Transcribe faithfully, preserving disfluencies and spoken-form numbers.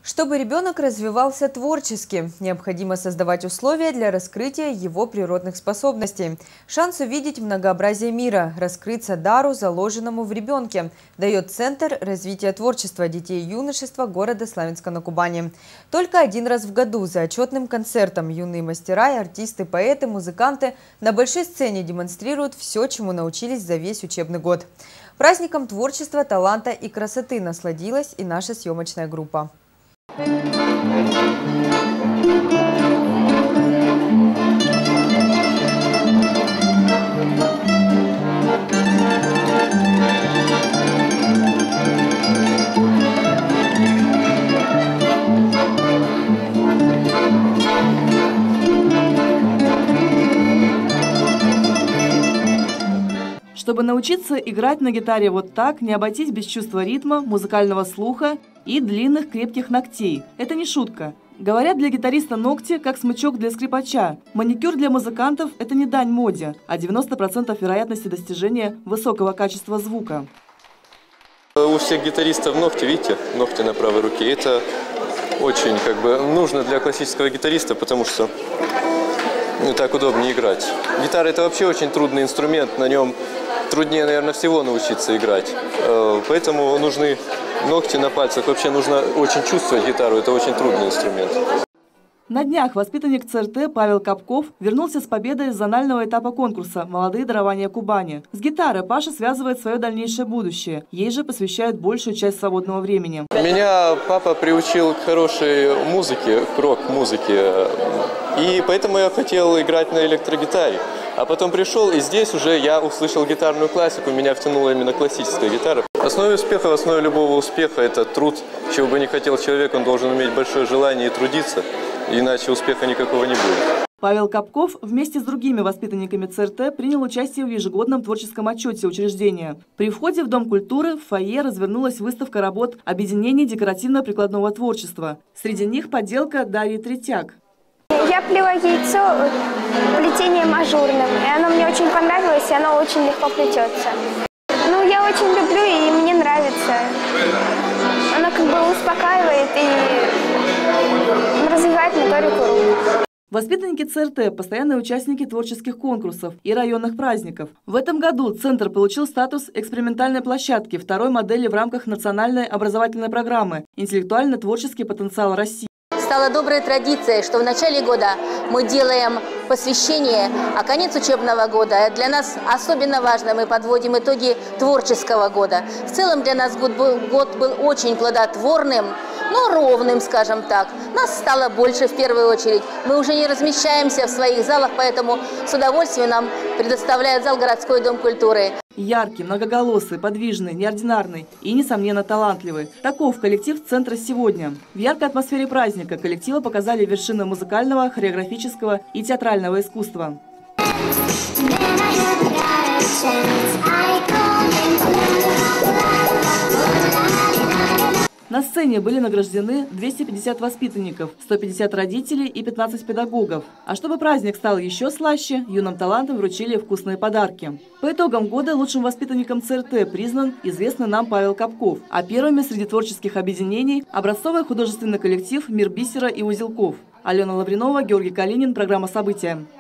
Чтобы ребенок развивался творчески, необходимо создавать условия для раскрытия его природных способностей. Шанс увидеть многообразие мира, раскрыться дару, заложенному в ребенке, дает Центр развития творчества детей и юношества города Славянска на Кубани. Только один раз в году за отчетным концертом юные мастера и артисты, поэты, музыканты на большой сцене демонстрируют все, чему научились за весь учебный год. Праздником творчества, таланта и красоты насладилась и наша съемочная группа. Чтобы научиться играть на гитаре вот так, не обойтись без чувства ритма, музыкального слуха и длинных крепких ногтей. Это не шутка. Говорят, для гитариста ногти как смычок для скрипача. Маникюр для музыкантов – это не дань моде, а девяносто процентов вероятности достижения высокого качества звука. У всех гитаристов ногти, видите, ногти на правой руке. Это очень как бы нужно для классического гитариста, потому что ну, так удобнее играть. Гитара – это вообще очень трудный инструмент, на нем труднее, наверное, всего научиться играть. Поэтому нужны ногти на пальцах. Вообще нужно очень чувствовать гитару, это очень трудный инструмент. На днях воспитанник ЦРТ Павел Капков вернулся с победой из зонального этапа конкурса «Молодые дарования Кубани». С гитарой Паша связывает свое дальнейшее будущее. Ей же посвящает большую часть свободного времени. Меня папа приучил к хорошей музыке, к рок-музыке. И поэтому я хотел играть на электрогитаре. А потом пришел, и здесь уже я услышал гитарную классику, меня втянула именно классическая гитара. В основе успеха, в основе любого успеха – это труд. Чего бы ни хотел человек, он должен иметь большое желание и трудиться, иначе успеха никакого не будет. Павел Капков вместе с другими воспитанниками ЦРТ принял участие в ежегодном творческом отчете учреждения. При входе в Дом культуры в фойе развернулась выставка работ объединений декоративно-прикладного творчества. Среди них поделка Дарьи Третьяк. Я плела яйцо плетением ажурным, и оно мне очень понравилось, и оно очень легко плетется. Ну, я очень люблю, и мне нравится. Оно как бы успокаивает и развивает моторику рук. Воспитанники ЦРТ – постоянные участники творческих конкурсов и районных праздников. В этом году Центр получил статус экспериментальной площадки второй модели в рамках национальной образовательной программы «Интеллектуально-творческий потенциал России». Стала доброй традицией, что в начале года мы делаем посвящение, а конец учебного года для нас особенно важно. Мы подводим итоги творческого года. В целом для нас год был, год был очень плодотворным, но ровным, скажем так. Нас стало больше в первую очередь. Мы уже не размещаемся в своих залах, поэтому с удовольствием нам предоставляет зал городской Дом культуры. Яркий, многоголосый, подвижный, неординарный и, несомненно, талантливый. Таков коллектив Центра сегодня. В яркой атмосфере праздника коллективы показали вершины музыкального, хореографического и театрального искусства. На сцене были награждены двести пятьдесят воспитанников, сто пятьдесят родителей и пятнадцать педагогов. А чтобы праздник стал еще слаще, юным талантам вручили вкусные подарки. По итогам года лучшим воспитанником ЦРТ признан известный нам Павел Капков, а первыми среди творческих объединений – образцовый художественный коллектив «Мир бисера и узелков». Алена Лавринова, Георгий Калинин. Программа «События».